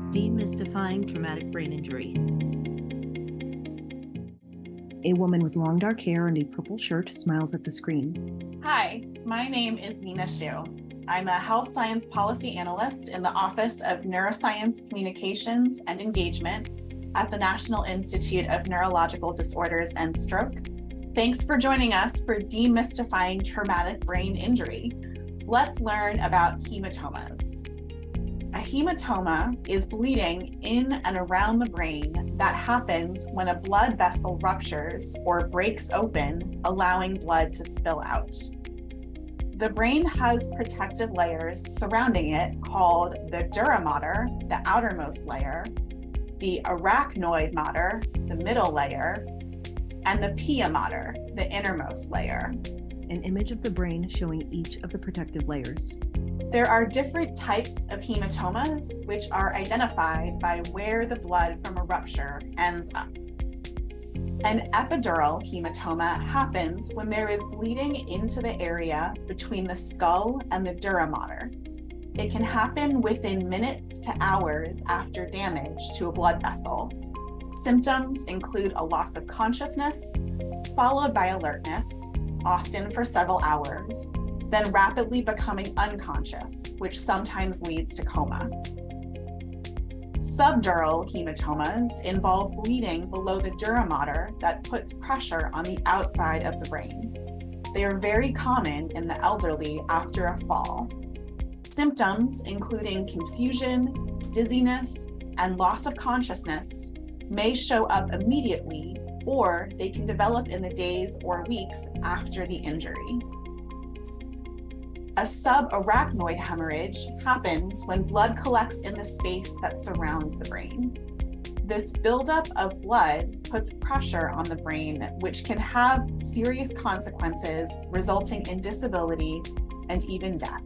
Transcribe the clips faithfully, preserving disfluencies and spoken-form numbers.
Demystifying Traumatic Brain Injury. A woman with long dark hair and a purple shirt smiles at the screen. Hi, my name is Nina Shu. I'm a health science policy analyst in the Office of Neuroscience Communications and Engagement at the National Institute of Neurological Disorders and Stroke. Thanks for joining us for Demystifying Traumatic Brain Injury. Let's learn about hematomas. A hematoma is bleeding in and around the brain that happens when a blood vessel ruptures or breaks open, allowing blood to spill out. The brain has protective layers surrounding it called the dura mater, the outermost layer, the arachnoid mater, the middle layer, and the pia mater, the innermost layer. An image of the brain showing each of the protective layers. There are different types of hematomas, which are identified by where the blood from a rupture ends up. An epidural hematoma happens when there is bleeding into the area between the skull and the dura mater. It can happen within minutes to hours after damage to a blood vessel. Symptoms include a loss of consciousness, followed by alertness, often for several hours, then rapidly becoming unconscious, which sometimes leads to coma. Subdural hematomas involve bleeding below the dura mater that puts pressure on the outside of the brain. They are very common in the elderly after a fall. Symptoms, including confusion, dizziness, and loss of consciousness, may show up immediately, or they can develop in the days or weeks after the injury. A subarachnoid hemorrhage happens when blood collects in the space that surrounds the brain. This buildup of blood puts pressure on the brain, which can have serious consequences, resulting in disability and even death.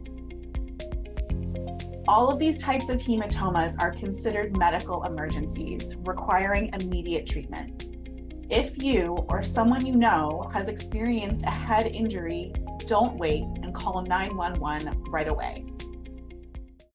All of these types of hematomas are considered medical emergencies, requiring immediate treatment. If you or someone you know has experienced a head injury, don't wait and call nine one one right away.